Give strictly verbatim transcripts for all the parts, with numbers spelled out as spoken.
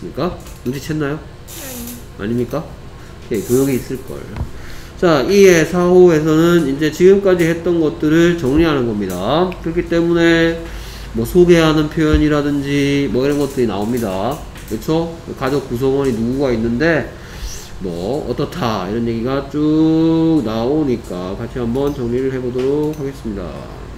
됐습니까? 눈치챘나요? 아니. 아닙니까? 예, 교역이 있을걸. 자, 이의 사호에서는 이제 지금까지 했던 것들을 정리하는 겁니다. 그렇기 때문에 뭐 소개하는 표현이라든지 뭐 이런 것들이 나옵니다. 그렇죠? 가족 구성원이 누구가 있는데 뭐 어떻다 이런 얘기가 쭉 나오니까 같이 한번 정리를 해보도록 하겠습니다.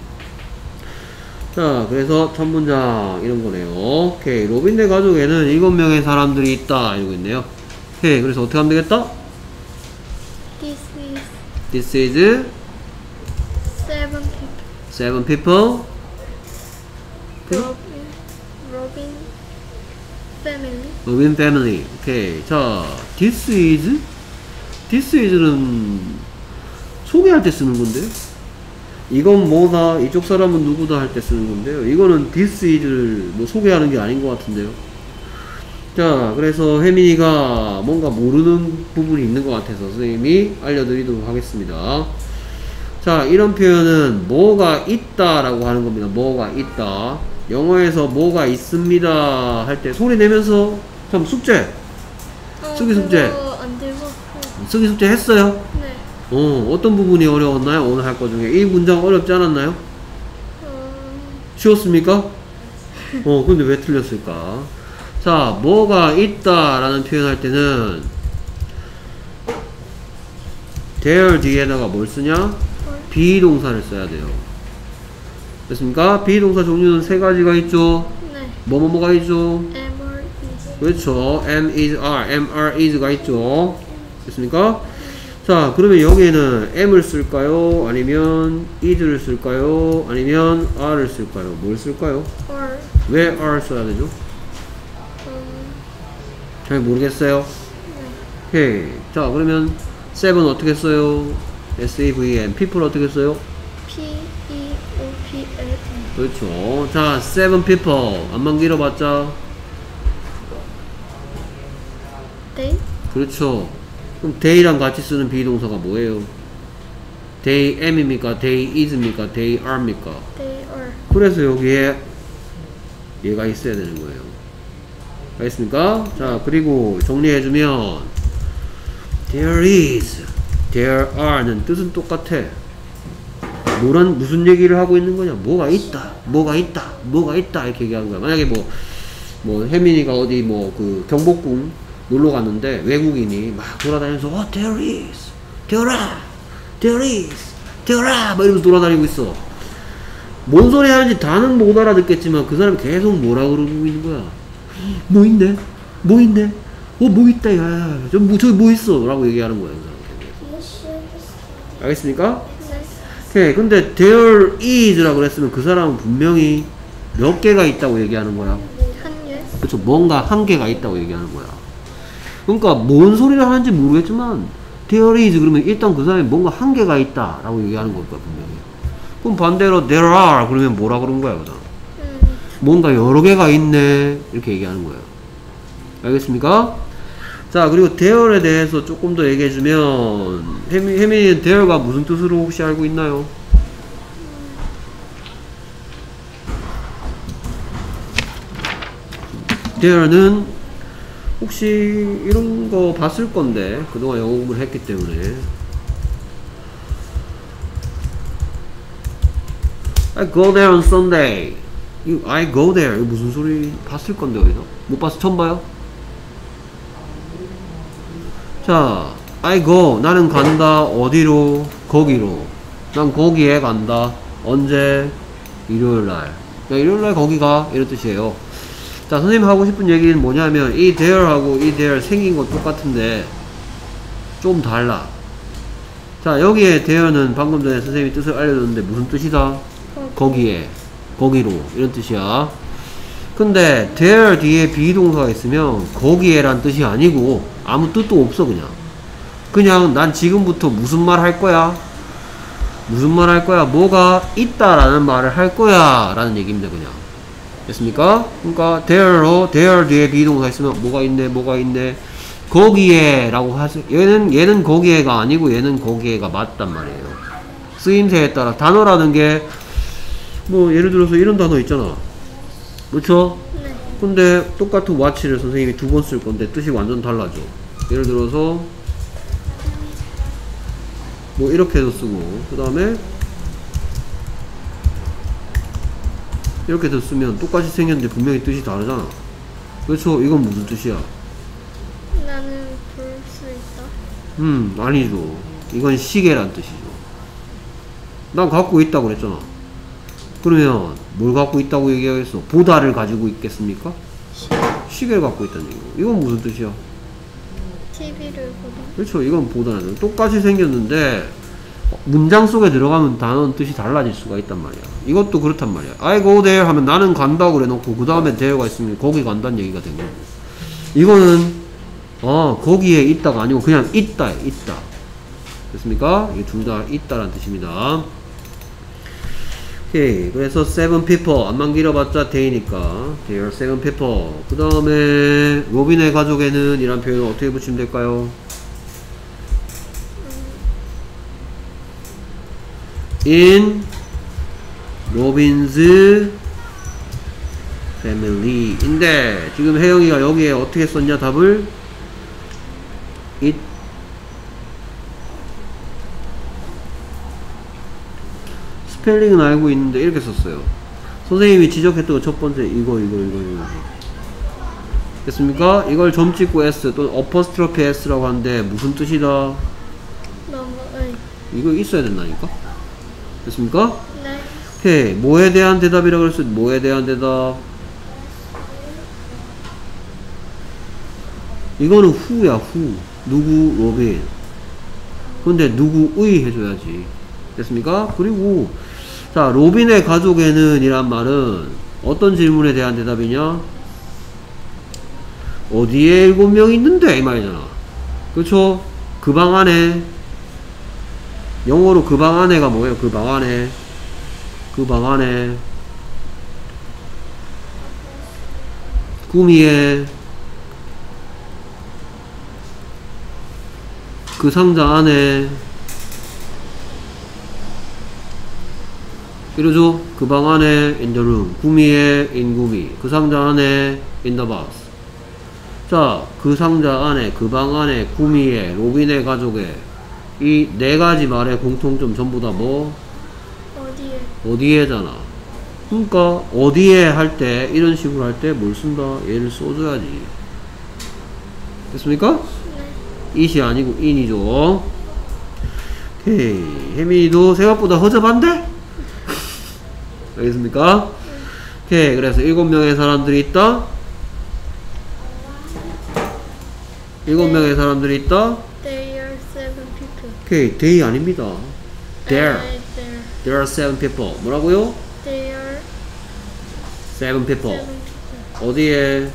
자, 그래서 첫 문장 이런 거네요. 오케이. 로빈네 가족에는 일곱 명의 사람들이 있다 이러고 있네요. 오케이. 그래서 어떻게 하면 되겠다? This is This is seven people. seven people. Robin, Robin family. Robin family. 오케이. 자, this is this is는 소개할 때 쓰는 건데. 이건 뭐다, 이쪽 사람은 누구다 할 때 쓰는 건데요. 이거는 this is를 뭐 소개하는 게 아닌 것 같은데요. 자, 그래서 혜민이가 뭔가 모르는 부분이 있는 것 같아서 선생님이 알려드리도록 하겠습니다. 자, 이런 표현은 뭐가 있다 라고 하는 겁니다. 뭐가 있다. 영어에서 뭐가 있습니다 할 때 소리 내면서 참 숙제 어, 쓰기 숙제 그거 안 들고. 쓰기 숙제 했어요? 네. 어, 어떤 부분이 어려웠나요? 오늘 할 거 중에 이 문장 어렵지 않았나요? 어, 쉬웠습니까? 어, 근데 왜 틀렸을까? 자, 뭐가 있다 라는 표현 할 때는 there 뒤에다가 뭘 쓰냐? 비동사를 써야 돼요. 됐습니까? 비동사 종류는 세 가지가 있죠? 네. 뭐뭐뭐가 있죠? M or is. 그렇죠. am, is, are, am, are, is가 있죠? 됐습니까? 자, 그러면 여기에는 am을 쓸까요? 아니면 is를 쓸까요? 아니면 are를 쓸까요? 뭘 쓸까요? Or. 왜 are 써야 되죠? 음, 잘 모르겠어요. 네. 오케이. 자, 그러면 seven 어떻게 써요? seven. people 어떻게 써요? P E O P L E. 그렇죠. 자, seven people. 안만 길어봤자. They. 그렇죠. 그럼 they랑 같이 쓰는 비동사가 뭐예요? they am입니까? they is입니까? they are입니까? They are. 그래서 여기에 얘가 있어야 되는 거예요. 알겠습니까? 자, 그리고 정리해주면 there is, there are는 뜻은 똑같아. 뭐란, 무슨 얘기를 하고 있는 거냐? 뭐가 있다, 뭐가 있다, 뭐가 있다 이렇게 얘기하는 거야. 만약에 뭐, 뭐 혜민이가 어디 뭐 그 경복궁 놀러 갔는데 외국인이 막 돌아다니면서 oh, there is, there are, there is, there are 막 이러면서 돌아다니고 있어. 뭔 소리 하는지 다는 못 알아듣겠지만 그 사람이 계속 뭐라 그러고 있는 거야. 뭐 있네? 뭐 있네? 어, 뭐 있다, 야. 저, 뭐, 저기 뭐 있어? 라고 얘기하는 거야, 그 사람. 알겠습니까? 네. 오케이. 근데 there is 라고 그랬으면 그 사람은 분명히 몇 개가 있다고 얘기하는 거야. 한 개. 그렇죠. 뭔가 한 개가 있다고 얘기하는 거야. 그러니까 뭔 소리를 하는지 모르겠지만 there is 그러면 일단 그 사람이 뭔가 한 개가 있다 라고 얘기하는 걸 거야, 분명히. 그럼 반대로 there are 그러면 뭐라 그런 거야, 그다음. 음. 뭔가 여러 개가 있네 이렇게 얘기하는 거예요. 알겠습니까? 자, 그리고 there에 대해서 조금 더 얘기해주면 혜민, 혜민이는 there가 무슨 뜻으로 혹시 알고 있나요? there는 혹시 이런 거 봤을 건데 그동안 영어 공부를 했기 때문에 I go there on Sunday. 이 I go there 이거 무슨 소리 봤을 건데 어디서? 못 봤어? 처음 봐요? 자, I go 나는 간다. 어디로? 거기로. 난 거기에 간다. 언제? 일요일날. 야, 일요일날 거기가 이런 뜻이에요. 자, 선생님 하고 싶은 얘기는 뭐냐면 이 there하고 이 there 생긴 건 똑같은데 좀 달라. 자, 여기에 there는 방금 전에 선생님이 뜻을 알려줬는데 무슨 뜻이다? 거기에, 거기로 이런 뜻이야. 근데 there 뒤에 비동사가 있으면 거기에란 뜻이 아니고 아무 뜻도 없어. 그냥 그냥 난 지금부터 무슨 말 할 거야? 무슨 말 할 거야? 뭐가 있다라는 말을 할 거야 라는 얘기입니다. 그냥. 됐습니까? 그러니까 there로 there 뒤에 비동사 있으면 뭐가 있네, 뭐가 있네, 거기에 라고 하세요. 얘는 얘는 거기에가 아니고 얘는 거기에가 맞단 말이에요. 쓰임새에 따라 단어라는 게 뭐 예를 들어서 이런 단어 있잖아. 그렇죠? 네. 근데 똑같은 watch를 선생님이 두 번 쓸 건데 뜻이 완전 달라져. 예를 들어서 뭐 이렇게도 쓰고 그 다음에 이렇게도 쓰면 똑같이 생겼는데 분명히 뜻이 다르잖아. 그렇죠? 이건 무슨 뜻이야? 나는 볼 수 있다. 음 아니죠. 이건 시계란 뜻이죠. 난 갖고 있다고 그랬잖아. 그러면 뭘 갖고 있다고 얘기하겠어? 보다를 가지고 있겠습니까? 시계를 갖고 있다는 얘기고. 이건 무슨 뜻이야? 티비를 보다. 그렇죠. 이건 보다는 똑같이 생겼는데 문장 속에 들어가면 단어는 뜻이 달라질 수가 있단 말이야. 이것도 그렇단 말이야. I go there 하면 나는 간다고 그래 놓고 그 다음에 there가 있으면 거기 간다는 얘기가 된 거고. 이거는 어 거기에 있다가 아니고 그냥 있다 있다. 됐습니까? 이게 둘 다 있다라는 뜻입니다. 오케이. 그래서 seven people 안만 길어봤자 day니까 there are seven people. 그 다음에 로빈의 가족에는 이란 표현을 어떻게 붙이면 될까요? in 로빈's family인데 지금 혜영이가 여기에 어떻게 썼냐 답을 it 스펠링은 알고 있는데 이렇게 썼어요. 선생님이 지적했던 거 첫 번째 이거 이거 이거 이거 됐습니까? 이걸 점 찍고 s 또는 어퍼스트로피 s라고 하는데 무슨 뜻이다? 너무 의. 이거 있어야 된다니까? 됐습니까? 네. 오케이. 뭐에 대한 대답이라고 그랬어? 뭐에 대한 대답? 이거는 who야 who. 누구 로빈. 근데 누구의 해줘야지. 됐습니까? 그리고 자 로빈의 가족에는 이란 말은 어떤 질문에 대한 대답이냐? 어디에 일곱 명 있는데 이 말이잖아. 그렇죠? 그 방 안에 영어로 그 방 안에가 뭐예요? 그 방 안에 그 방 안에 구미에 그 상자 안에 이러죠? 그 방 안에 in the room 구미에 in 구미 그 상자 안에 in the box. 자, 그 상자 안에 그 방 안에 구미에 로빈의 가족에 이 네 가지 말의 공통점 전부 다 뭐? 어디에? 어디에잖아. 그러니까 어디에 할 때 이런 식으로 할 때 뭘 쓴다? 얘를 써줘야지. 됐습니까? 네. it이 아니고 in이죠. 오케이. 혜민이도 생각보다 허접한데? 알겠습니까? 오케이. 그래서 일곱 명의 사람들이 있다. 일곱 명의 사람들이 있다. There are seven people. 오케이. they 아닙니다. there. 네, there. there are seven people. 뭐라고요? There are seven people. seven people. 어디에?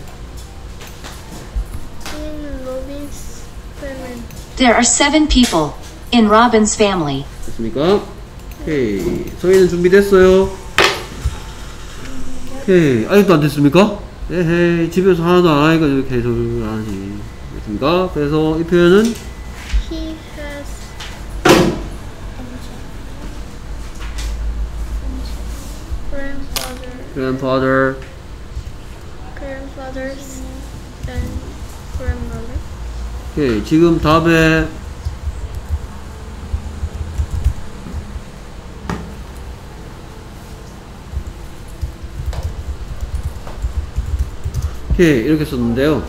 In Robin's family. There are seven people in Robin's family. 됐습니까? 오케이. 소희는 준비됐어요? 오케이. 아직도 안 됐습니까? 에헤이. 집에서 하나도 안 하니까 이렇게 계속 하지. 됐습니까? 그래서 이 표현은 He has grandfather, grandfather, grandfathers, and grandmother. 오케이. 지금 답에 오케이. 이렇게 썼는데요.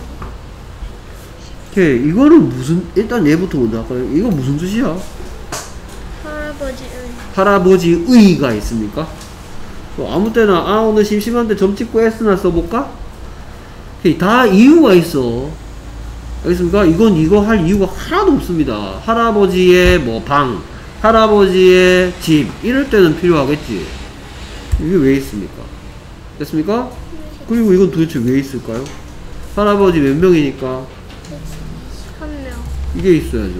오케이. 이거는 무슨, 일단 얘부터 먼저 할까요? 이거 무슨 뜻이야? 할아버지의 할아버지의가 있습니까? 뭐 아무 때나 아 오늘 심심한데 점 찍고 S나 써볼까? 오케이. 다 이유가 있어. 알겠습니까? 이건 이거 할 이유가 하나도 없습니다. 할아버지의 뭐 방, 할아버지의 집 이럴 때는 필요하겠지. 이게 왜 있습니까? 됐습니까? 그리고 이건 도대체 왜 있을까요? 할아버지 몇 명이니까 한 명. 이게 있어야죠.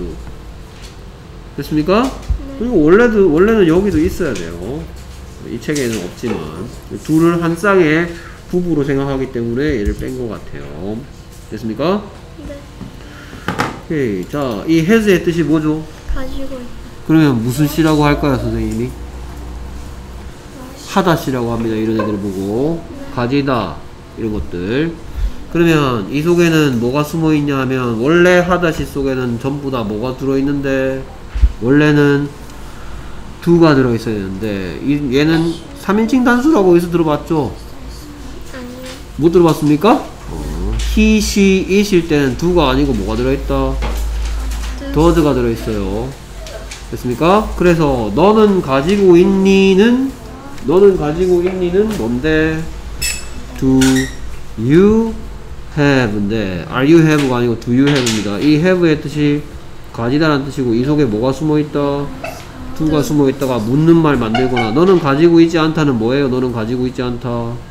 됐습니까? 그리고 원래도 원래는 여기도 있어야 돼요. 이 책에는 없지만 둘을 한 쌍의 부부로 생각하기 때문에 얘를 뺀 것 같아요. 됐습니까? 네. 오케이. 자, 이 has의 뜻이 뭐죠? 가지고 있다. 그러면 무슨 시라고 할까요, 선생님이? 하다 시라고 합니다. 이런 애들 보고 가지다, 이런 것들. 그러면 이 속에는 뭐가 숨어 있냐 하면 원래 하다시 속에는 전부 다 뭐가 들어있는데 원래는 do가 들어있어야 되는데 이, 얘는 삼 인칭 단수라고 여기서 들어봤죠? 아니요. 못 들어봤습니까? 어, he, she, it일 때는 do가 아니고 뭐가 들어있다? does가 들어있어요. 됐습니까? 그래서 너는 가지고 있니는 너는 가지고 있니는 뭔데? do you have인데 are you have가 아니고 do you have입니다. 이 have의 뜻이 가지다라는 뜻이고 이 속에 뭐가 숨어있다? do가 숨어있다가 묻는 말 만들거나 너는 가지고 있지 않다는 뭐예요? 너는 가지고 있지 않다.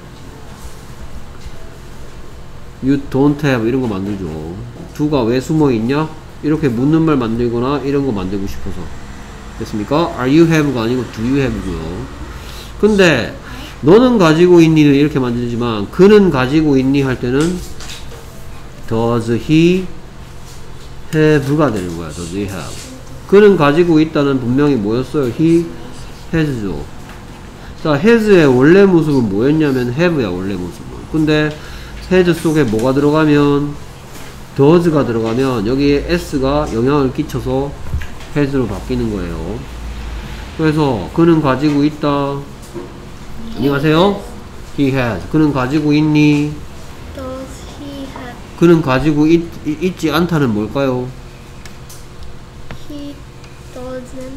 you don't have 이런 거 만들죠. do가 왜 숨어있냐? 이렇게 묻는 말 만들거나 이런 거 만들고 싶어서. 됐습니까? are you have가 아니고 do you have고요. 근데 너는 가지고 있니는 이렇게 만들지만 그는 가지고 있니 할 때는 does he have가 되는 거야. does he have. 그는 가지고 있다는 분명히 뭐였어요? he has죠. 자, has의 원래 모습은 뭐였냐면 have야 원래 모습은. 근데 has 속에 뭐가 들어가면 does가 들어가면 여기에 s가 영향을 끼쳐서 has로 바뀌는 거예요. 그래서 그는 가지고 있다. 안녕하세요. he has. 그는 가지고 있니? Does he have? 그는 가지고 있, 있지 않다는 뭘까요? He doesn't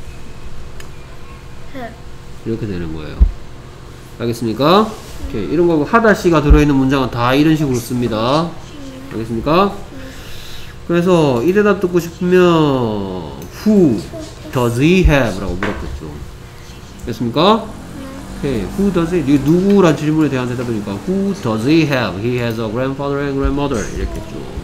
have. 이렇게 되는 거예요. 알겠습니까? 오케이. 이런 거 하다시가 들어있는 문장은 다 이런 식으로 씁니다. 알겠습니까? 그래서 이 대답 듣고 싶으면 Who does he have? 라고 물었겠죠. 됐습니까? 오케이. Who does he? 이게 누구란 질문에 대한 대답이니까 Who does he have? He has a grandfather and grandmother. 이랬겠죠.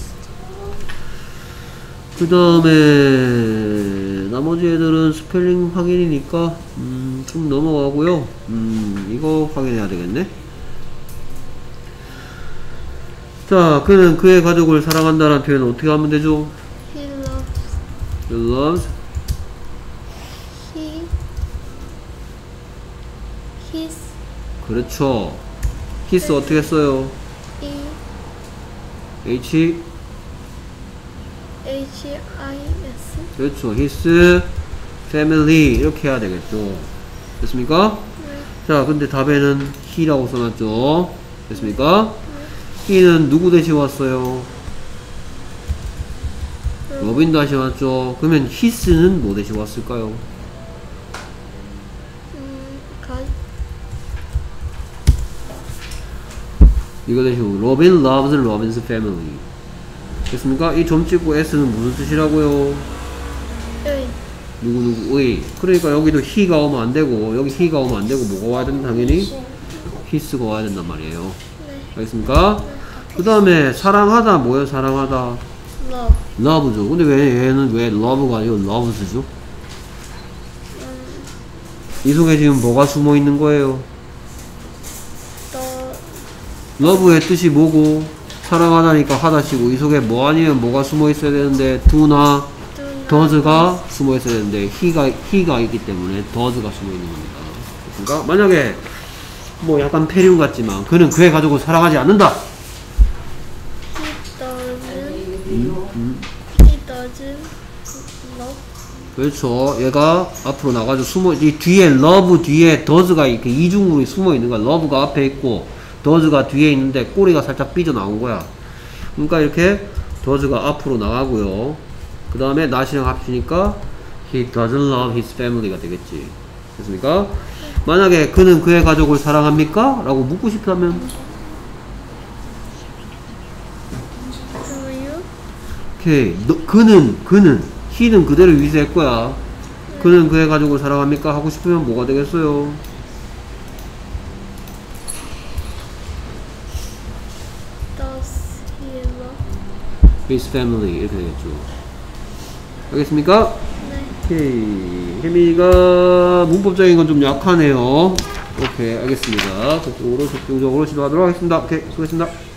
그 다음에 나머지 애들은 스펠링 확인이니까 음, 좀 넘어가고요. 음, 이거 확인해야 되겠네. 자, 그는 그의 가족을 사랑한다는 표현은 어떻게 하면 되죠? He loves. He loves. He. His. 그렇죠. his 어떻게 써요? E. H. H I S. 그렇죠. his family 이렇게 해야 되겠죠. 됐습니까? 네. 자, 근데 답에는 he라고 써놨죠. 됐습니까? he는 누구 대신 왔어요? 로빈 다시 왔죠. 그러면 his는 뭐 대신 왔을까요? 음, 가. 이거 대신 로빈 loves Robin's family. 됐습니까? 이 점 찍고 s는 무슨 뜻이라고요? 의. 누구누구의. 그러니까 여기도 he가 오면 안 되고 여기 he가 오면 안 되고 뭐가 와야 된다 당연히? his가 와야 된단 말이에요. 네. 알겠습니까? 그 다음에 사랑하다 뭐예요? 사랑하다 Love. love죠. 근데 왜 얘는 왜 love가 아니고 loves죠? 이 속에 지금 뭐가 숨어 있는 거예요? The. love의 뜻이 뭐고 사랑하다니까 하다시고 이 속에 뭐 아니면 뭐가 숨어 있어야 되는데 do나 Do not. does가 숨어 있어야 되는데 he가, he가 있기 때문에 does가 숨어 있는 겁니다. 그러니까 만약에 뭐 약간 폐륜 같지만 그는 그의 가족을 사랑하지 않는다. He doesn't. 음, 음. He doesn't love. 그렇죠. 얘가 앞으로 나가서 숨어, 이 뒤에 love 뒤에 does가 이렇게 이중으로 숨어 있는 거야. love가 앞에 있고 does가 뒤에 있는데 꼬리가 살짝 삐져 나온 거야. 그러니까 이렇게 does가 앞으로 나가고요. 그 다음에 not이랑 합치니까 he doesn't love his family가 되겠지. 됐습니까? 만약에 그는 그의 가족을 사랑합니까? 라고 묻고 싶다면 Do you? 오케이. 너, 그는 그는 he는 그대로 유지할 거야. 그는 그의 가족을 사랑합니까? 하고 싶으면 뭐가 되겠어요? Does he love? his family 이렇게 되겠죠. 알겠습니까? 네. 오케이. 혜미가 문법적인 건 좀 약하네요. 오케이, 알겠습니다. 그쪽으로 집중적으로 시도하도록 하겠습니다. 오케이, 수고했습니다.